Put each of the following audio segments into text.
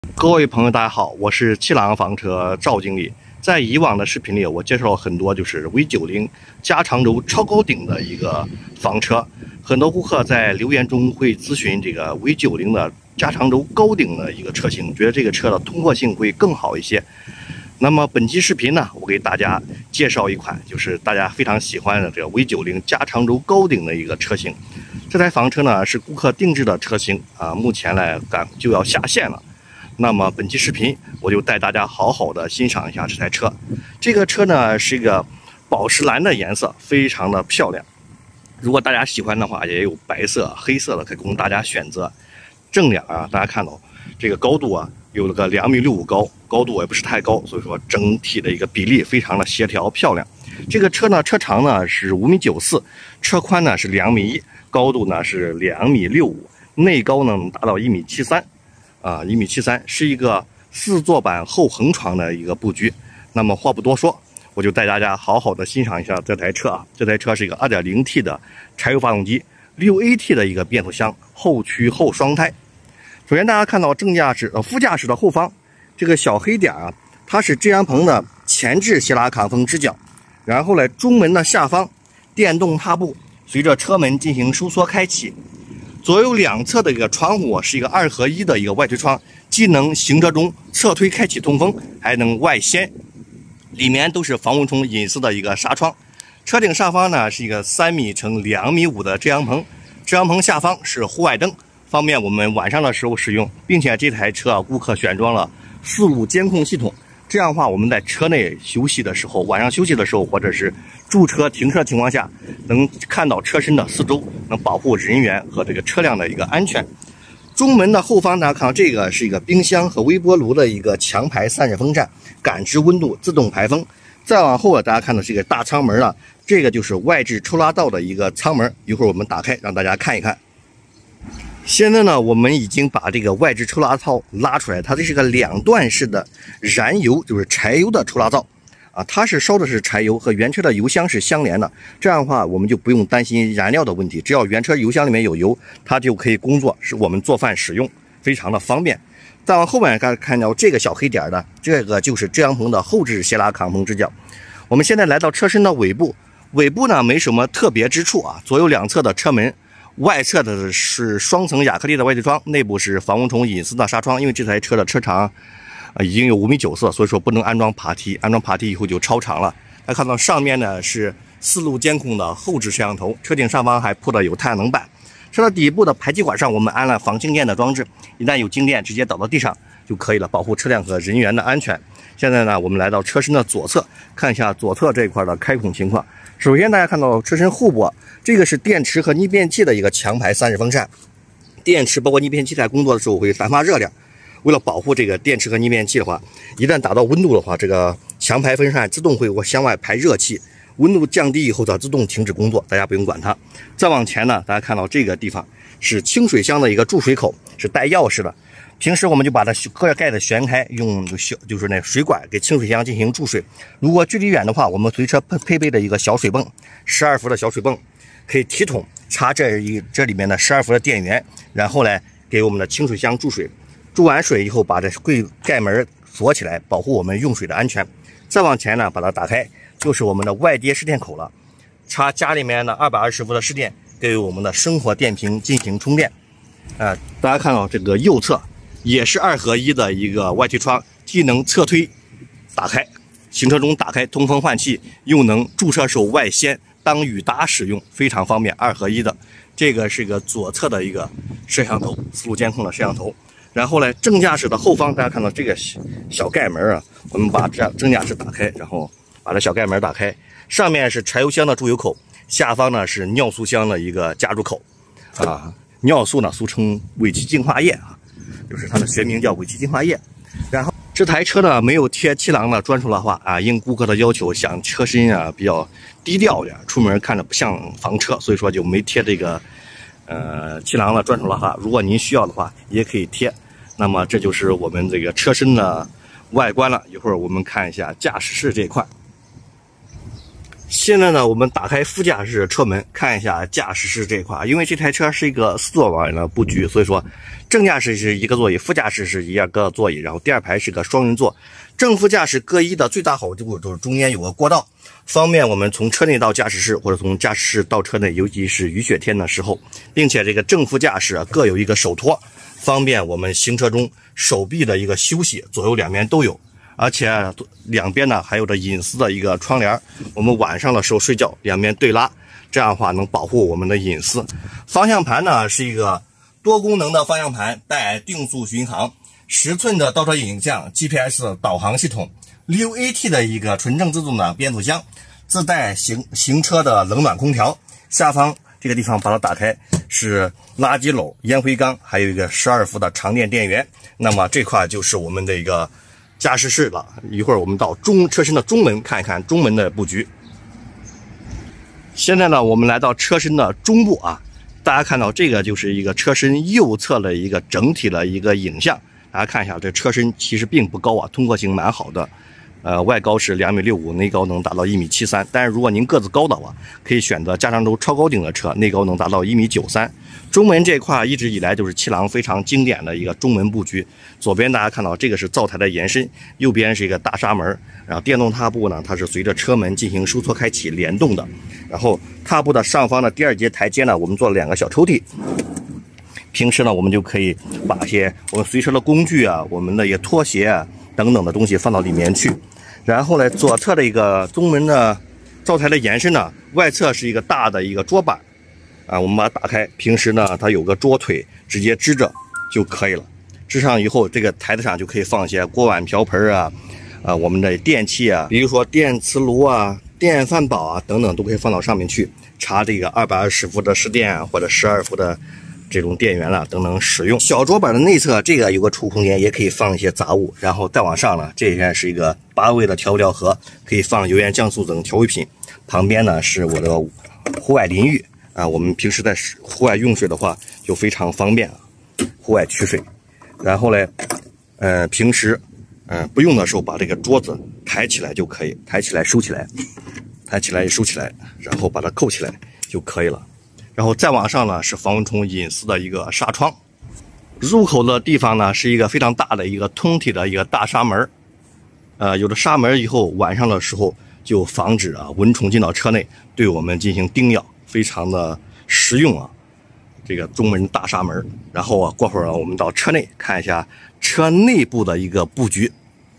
各位朋友，大家好，我是七郎房车赵经理。在以往的视频里，我介绍了很多就是 V90加长轴超高顶的一个房车，很多顾客在留言中会咨询这个 V90的加长轴高顶的一个车型，觉得这个车的通过性会更好一些。那么本期视频呢，我给大家介绍一款就是大家非常喜欢的这个 V90加长轴高顶的一个车型。这台房车呢是顾客定制的车型啊，目前来赶就要下线了。那么本期视频我就带大家好好的欣赏一下这台车。这个车呢是一个宝石蓝的颜色，非常的漂亮。如果大家喜欢的话，也有白色、黑色的可以供大家选择。正脸啊，大家看到这个高度啊，有了个2.65米高，高度也不是太高，所以说整体的一个比例非常的协调漂亮。这个车呢，车长呢是5.94米，车宽呢是2.1米，高度呢是2.65米，内高呢能达到1.73米。1.73米是一个4座版后横床的一个布局。那么话不多说，我就带大家好好的欣赏一下这台车啊。这台车是一个 2.0T 的柴油发动机，6AT 的一个变速箱，后驱后双胎。首先大家看到副驾驶的后方这个小黑点啊，它是遮阳棚的前置泄拉抗风支脚，然后呢中门的下方电动踏步，随着车门进行收缩开启。左右两侧的一个窗户是一个2合1的一个外推窗，既能行车中侧推开启通风，还能外掀，里面都是防蚊虫隐私的一个纱窗。车顶上方呢是一个3米乘2.5米的遮阳棚，遮阳棚下方是户外灯，方便我们晚上的时候使用，并且这台车顾客选装了4路监控系统，这样的话我们在车内休息的时候，晚上休息的时候，或者是驻车停车情况下，能看到车身的四周，能保护人员和这个车辆的一个安全。中门的后方大家看到这个是一个冰箱和微波炉的一个强排散热风扇，感知温度自动排风。再往后大家看到这个大舱门了，这个就是外置抽拉道的一个舱门，一会儿我们打开让大家看一看。现在呢，我们已经把这个外置抽拉套拉出来，它这是个2段式的燃油，就是柴油的抽拉灶啊，它是烧的是柴油，和原车的油箱是相连的。这样的话，我们就不用担心燃料的问题，只要原车油箱里面有油，它就可以工作，是我们做饭使用，非常的方便。再往后面看到这个小黑点的，这个就是遮阳棚的后置泄拉抗风支脚。我们现在来到车身的尾部，尾部呢没什么特别之处啊，左右两侧的车门。外侧的是双层亚克力的外推窗，内部是防蚊虫隐私的纱窗。因为这台车的车长已经有5.94米，所以说不能安装爬梯，安装爬梯以后就超长了。大家看到上面呢是4路监控的后置摄像头，车顶上方还铺的有太阳能板。车的底部的排气管上我们安了防静电的装置，一旦有静电直接倒到地上就可以了，保护车辆和人员的安全。现在呢，我们来到车身的左侧，看一下左侧这一块的开孔情况。首先大家看到车身后部，这个是电池和逆变器的一个强排散热风扇。电池包括逆变器在工作的时候会散发热量，为了保护这个电池和逆变器的话，一旦达到温度的话，这个强排风扇自动会向外排热气，温度降低以后它自动停止工作，大家不用管它。再往前呢，大家看到这个地方是清水箱的一个注水口，是带钥匙的。平时我们就把它盖子旋开，用就是那水管给清水箱进行注水。如果距离远的话，我们随车配备的一个小水泵，12伏的小水泵，可以提桶插这里面的12伏的电源，然后呢给我们的清水箱注水。注完水以后，把这盖门锁起来，保护我们用水的安全。再往前呢，把它打开，就是我们的外接市电口了，插家里面的220伏的市电，给我们的生活电瓶进行充电。大家看到这个右侧。也是2合1的一个外推窗，既能侧推打开，行车中打开通风换气，又能驻车时候外掀当雨搭使用，非常方便。2合1的，这个是一个左侧的一个摄像头，4路监控的摄像头。然后呢，正驾驶的后方，大家看到这个小盖门啊，我们把正驾驶打开，然后把这小盖门打开，上面是柴油箱的注油口，下方呢是尿素箱的一个加注口啊。尿素呢俗称尾气净化液啊。就是它的学名叫尾气净化液。然后这台车呢没有贴七郎的专属蜡化啊，应顾客的要求，想车身啊比较低调点，出门看着不像房车，所以说就没贴这个七郎的专属蜡化。如果您需要的话，也可以贴。那么这就是我们这个车身的外观了。一会儿我们看一下驾驶室这一块。 现在呢，我们打开副驾驶车门，看一下驾驶室这一块。因为这台车是一个4座位的布局，所以说正驾驶是一个座椅，副驾驶是一个座椅，然后第2排是个双人座。正副驾驶各一的最大好处就是中间有个过道，方便我们从车内到驾驶室，或者从驾驶室到车内，尤其是雨雪天的时候。并且这个正副驾驶各有一个手托，方便我们行车中手臂的一个休息，左右两边都有。而且两边呢还有着隐私的一个窗帘，我们晚上的时候睡觉两边对拉，这样的话能保护我们的隐私。方向盘呢是一个多功能的方向盘，带定速巡航，10寸的倒车影像， GPS 导航系统， 6AT 的一个纯正自动的变速箱，自带行车的冷暖空调。下方这个地方把它打开是垃圾篓、烟灰缸，还有一个12伏的长电电源。那么这块就是我们的一个驾驶室了。一会儿我们到车身的中门看一看中门的布局。现在呢，我们来到车身的中部啊，大家看到这个就是一个车身右侧的一个整体的一个影像。大家看一下，这车身其实并不高啊，通过性蛮好的。外高是2.65米，内高能达到1.73米。但是如果您个子高的话，可以选择加长轴超高顶的车，内高能达到1.93米。中门这块一直以来就是七郎非常经典的一个中门布局。左边大家看到这个是灶台的延伸，右边是一个大纱门，然后电动踏步呢，它是随着车门进行收缩开启联动的。然后踏步的上方的第2节台阶呢，我们做了2个小抽屉。平时呢，我们就可以把一些我们随车的工具啊，我们的一些拖鞋啊等等的东西放到里面去。然后呢，左侧的一个中门的灶台的延伸呢，外侧是一个大的一个桌板啊，我们把它打开。平时呢，它有个桌腿，直接支着就可以了。支上以后，这个台子上就可以放一些锅碗瓢盆啊，我们的电器啊，比如说电磁炉啊、电饭煲啊等等，都可以放到上面去插这个220伏的市电啊，或者12伏的这种电源了等等使用。小桌板的内侧这个有个储物空间，也可以放一些杂物。然后再往上呢，这边是一个8味的调料盒，可以放油盐酱醋等调味品。旁边呢是我的户外淋浴啊，我们平时在户外用水的话就非常方便啊，户外取水。然后呢，平时不用的时候把这个桌子抬起来就可以，抬起来收起来，抬起来收起来，然后把它扣起来就可以了。然后再往上呢是防蚊虫隐私的一个纱窗，入口的地方呢是一个非常大的一个通体的一个大纱门，有了纱门以后，晚上的时候就防止蚊虫进到车内对我们进行叮咬，非常的实用啊。这个中门大纱门，然后过会儿我们到车内看一下车内部的一个布局。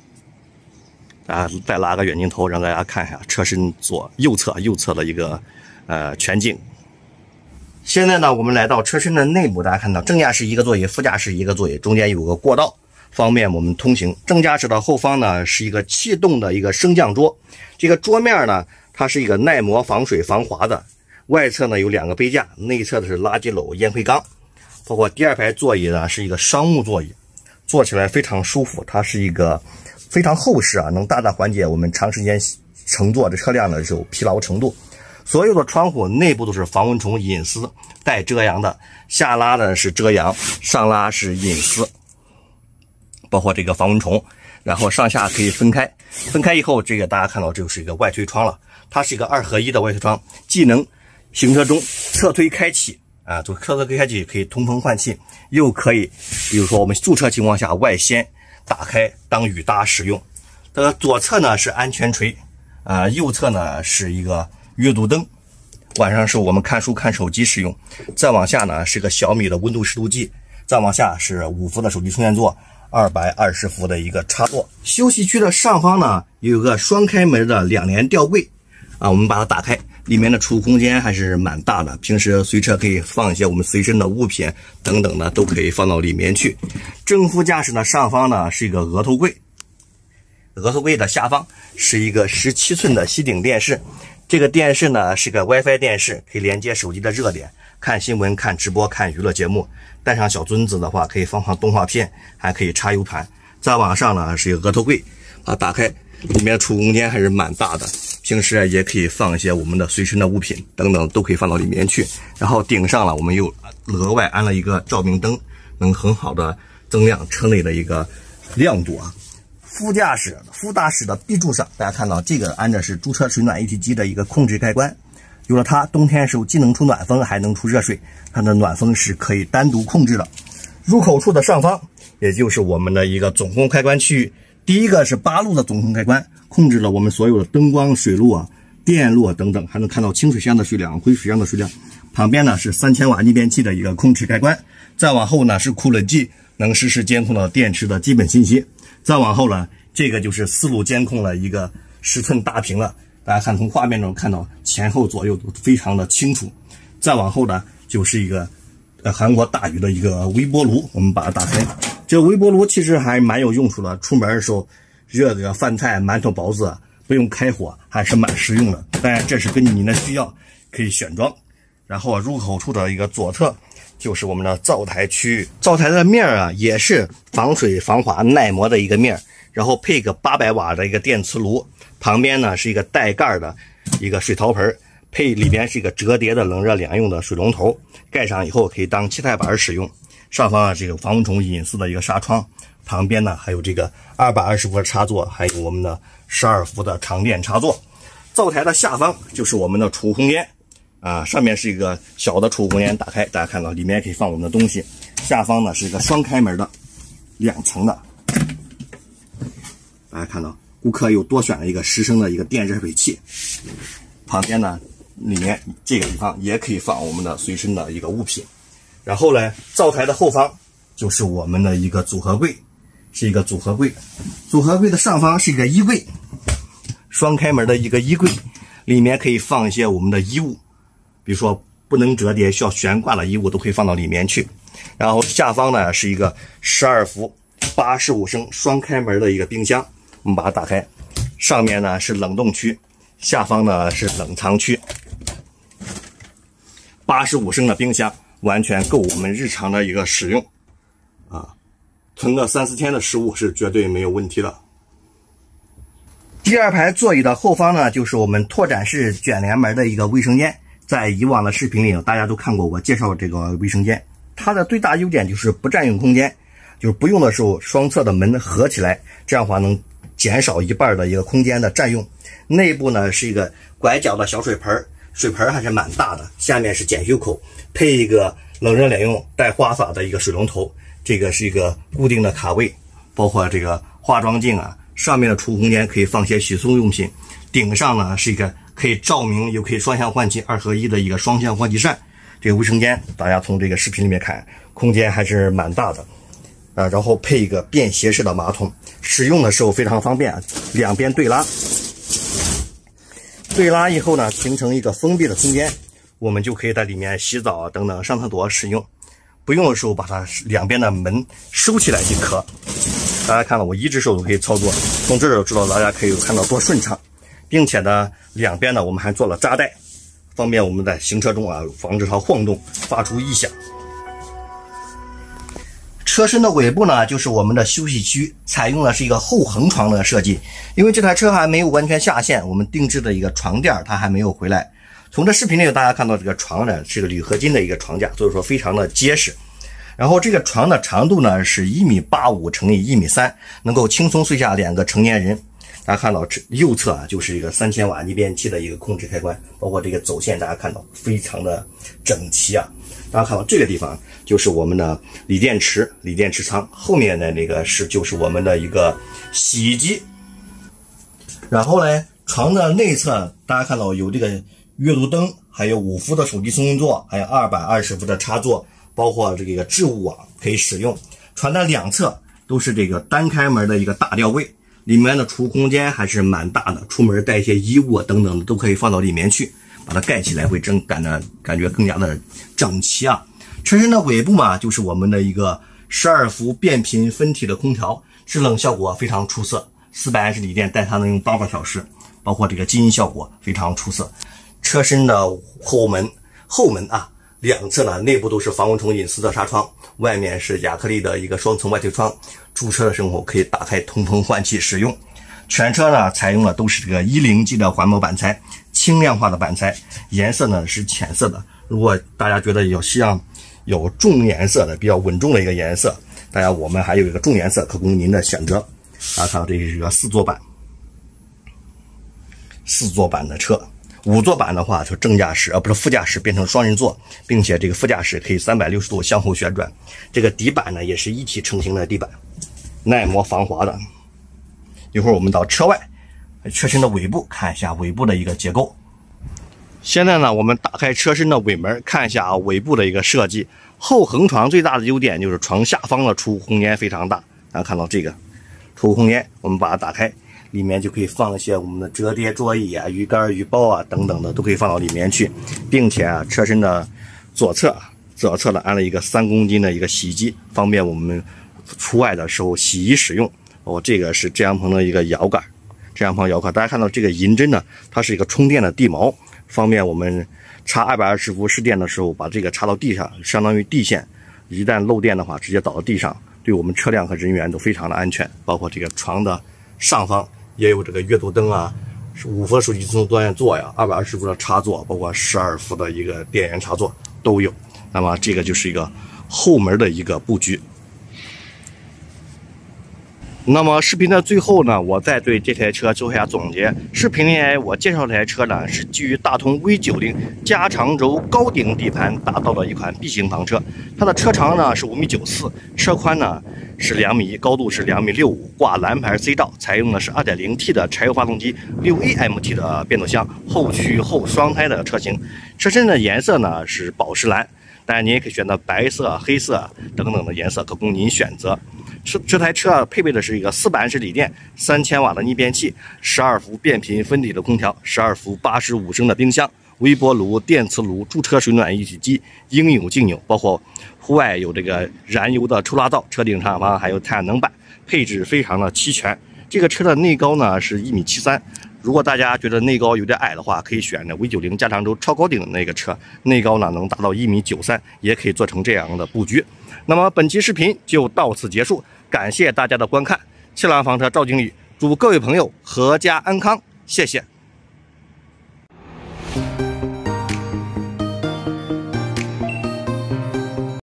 再拉个远镜头让大家看一下车身右侧的一个全景。现在呢，我们来到车身的内部，大家看到正驾驶一个座椅，副驾驶一个座椅，中间有个过道，方便我们通行。正驾驶的后方呢是一个气动的一个升降桌，这个桌面呢它是一个耐磨、防水、防滑的。外侧呢有2个杯架，内侧的是垃圾篓、烟灰缸。包括第2排座椅呢是一个商务座椅，坐起来非常舒服，它是一个非常厚实啊，能大大缓解我们长时间乘坐的车辆的时候疲劳程度。所有的窗户内部都是防蚊虫隐私带遮阳的，下拉呢是遮阳，上拉是隐私，包括这个防蚊虫。然后上下可以分开，分开以后，这个大家看到这就是一个外推窗了，它是一个2合1的外推窗，既能行车中侧推开启啊，就侧推开启可以通风换气，又可以比如说我们驻车情况下外掀打开当雨搭使用。这个左侧呢是安全锤右侧呢是一个阅读灯，晚上是我们看书看手机使用。再往下呢是个小米的温度湿度计，再往下是5伏的手机充电座，220伏的一个插座。休息区的上方呢有个双开门的2联吊柜我们把它打开，里面的储物空间还是蛮大的，平时随车可以放一些我们随身的物品等等的都可以放到里面去。正副驾驶的上方呢是一个额头柜，额头柜的下方是一个17寸的吸顶电视。这个电视呢是个 WiFi 电视，可以连接手机的热点，看新闻、看直播、看娱乐节目。带上小尊子的话，可以放动画片，还可以插 U 盘。再往上呢是一个额头柜，把它打开，里面的储物空间还是蛮大的。平时也可以放一些我们的随身的物品等等，都可以放到里面去。然后顶上了，我们又额外安了一个照明灯，能很好的增亮车内的一个亮度啊。 副驾驶的 B 柱上，大家看到这个安的是驻车水暖一体机的一个控制开关。有了它，冬天的时候既能出暖风，还能出热水，它的暖风是可以单独控制的。入口处的上方，也就是我们的一个总控开关区域。第一个是8路的总控开关，控制了我们所有的灯光、水路啊、电路啊等等，还能看到清水箱的水量、灰水箱的水量。旁边呢是3000瓦逆变器的一个控制开关。再往后呢是酷冷剂，能实时监控到电池的基本信息。再往后呢，这个就是4路监控了一个10寸大屏了。大家看从画面中看到前后左右都非常的清楚。再往后呢，就是一个韩国大宇的一个微波炉，我们把它打开。这个微波炉其实还蛮有用处的，出门的时候热这个饭菜、馒头、包子不用开火，还是蛮实用的。当然这是根据您的需要可以选装。然后入口处的一个左侧就是我们的灶台区域，灶台的面啊也是防水、防滑、耐磨的一个面，然后配个800瓦的一个电磁炉。旁边呢是一个带盖的一个水陶盆，里边是一个折叠的冷热两用的水龙头，盖上以后可以当气态板使用。上方啊这个防蚊虫隐私的一个纱窗，旁边呢还有这个220伏的插座，还有我们的12伏的长电插座。灶台的下方就是我们的储物空间啊，上面是一个小的储物空间，打开大家看到里面可以放我们的东西。下方呢是一个双开门的2层的，大家看到顾客又多选了一个10升的一个电热水器。旁边呢里面这个地方也可以放我们的随身的一个物品。然后呢，灶台的后方就是我们的一个组合柜，是一个组合柜。组合柜的上方是一个衣柜，双开门的一个衣柜，里面可以放一些我们的衣物，比如说不能折叠需要悬挂的衣物都可以放到里面去。然后下方呢是一个12伏85升双开门的一个冰箱，我们把它打开，上面呢是冷冻区，下方呢是冷藏区。85升的冰箱完全够我们日常的一个使用啊，存个3、4天的食物是绝对没有问题的。第二排座椅的后方呢，就是我们拓展式卷帘门的一个卫生间。在以往的视频里，大家都看过我介绍这个卫生间，它的最大优点就是不占用空间，就是不用的时候双侧的门合起来，这样的话能减少一半的一个空间的占用。内部呢是一个拐角的小水盆，水盆还是蛮大的，下面是检修口，配一个冷热两用带花洒的一个水龙头，这个是一个固定的卡位，包括这个化妆镜啊，上面的储物空间可以放些洗漱用品，顶上呢是一个可以照明又可以双向换气2合1的一个双向换气扇。这个卫生间大家从这个视频里面看，空间还是蛮大的啊，然后配一个便携式的马桶，使用的时候非常方便，两边对拉。对拉以后呢，形成一个封闭的空间，我们就可以在里面洗澡啊等等上厕所使用。不用的时候把它两边的门收起来即可。大家看到我一只手都可以操作，从这儿就知道大家可以看到多顺畅，并且呢两边呢我们还做了扎带，方便我们在行车中啊防止它晃动发出异响。车身的尾部呢就是我们的休息区，采用的是一个后横床的设计，因为这台车还没有完全下线，我们定制的一个床垫它还没有回来。从这视频里大家看到这个床呢是个铝合金的一个床架，所以说非常的结实。然后这个床的长度呢是1.85米乘以1.3米，能够轻松睡下2个成年人。大家看到右侧啊就是一个3000瓦逆变器的一个控制开关，包括这个走线大家看到非常的整齐啊。大家看到这个地方就是我们的锂电池仓，后面的那个就是我们的一个洗衣机。然后呢床的内侧大家看到有这个阅读灯，还有5伏的手机通讯座，还有220伏的插座，包括这个置物网可以使用。床的两侧都是这个单开门的一个大吊柜，里面的储物空间还是蛮大的，出门带一些衣物等等的都可以放到里面去，把它盖起来会感觉更加的整齐啊。车身的尾部嘛，就是我们的一个12伏变频分体的空调，制冷效果非常出色，420锂电带它能用8个小时，包括这个静音效果非常出色。车身的后门啊，两侧呢内部都是防蚊虫隐私的纱窗，外面是亚克力的一个双层外推窗，驻车的时候可以打开通风换气使用。全车呢采用的都是这个10G 的环保板材，轻量化的板材，颜色呢是浅色的。如果大家觉得希望有重颜色的比较稳重的一个颜色，我们还有一个重颜色可供您的选择。 大家看到这是一个4座版的车。5座版的话，就正驾驶不是副驾驶变成双人座，并且这个副驾驶可以360度向后旋转。这个底板呢也是一体成型的底板，耐磨防滑的。一会儿我们到车外，车身的尾部看一下尾部的一个结构。现在呢，我们打开车身的尾门，看一下尾部的一个设计。后横床最大的优点就是床下方的储物空间非常大。大家看到这个储物空间，我们把它打开。里面就可以放一些我们的折叠桌椅啊、鱼竿、鱼包啊等等的，都可以放到里面去，并且啊，车身的左侧呢安了一个3公斤的一个洗衣机，方便我们出外的时候洗衣使用。这个是遮阳棚的一个摇杆，大家看到这个银针呢，它是一个充电的地锚，方便我们插220伏试电的时候，把这个插到地上，相当于地线，一旦漏电的话，直接倒到地上，对我们车辆和人员都非常的安全。包括这个床的上方也有这个阅读灯啊，5伏手机自动断电座呀，220伏的插座，包括12伏的一个电源插座都有。那么这个就是一个后门的一个布局。那么视频的最后呢，我再对这台车做一下总结。视频里我介绍这台车呢，是基于大通 V90加长轴高顶底盘打造的一款 B 型房车。它的车长呢是5.94米，车宽呢是2米，高度是2.65米，挂蓝牌 C 道，采用的是 2.0T 的柴油发动机，6AMT 的变速箱，后驱后双胎的车型。车身的颜色呢是宝石蓝，当然您也可以选择白色、黑色等等的颜色，可供您选择。这台车配备的是一个4板式锂电，3000瓦的逆变器，12伏变频分体的空调，12伏85升的冰箱，微波炉、电磁炉、驻车水暖一体机，应有尽有。包括户外有这个燃油的抽拉灶，车顶上方还有太阳能板，配置非常的齐全。这个车的内高呢是1.73米。如果大家觉得内高有点矮的话，可以选那 V90加长轴超高顶的那个车，内高呢能达到1.93米，也可以做成这样的布局。那么本期视频就到此结束，感谢大家的观看。七郎房车赵经理祝各位朋友阖家安康，谢谢。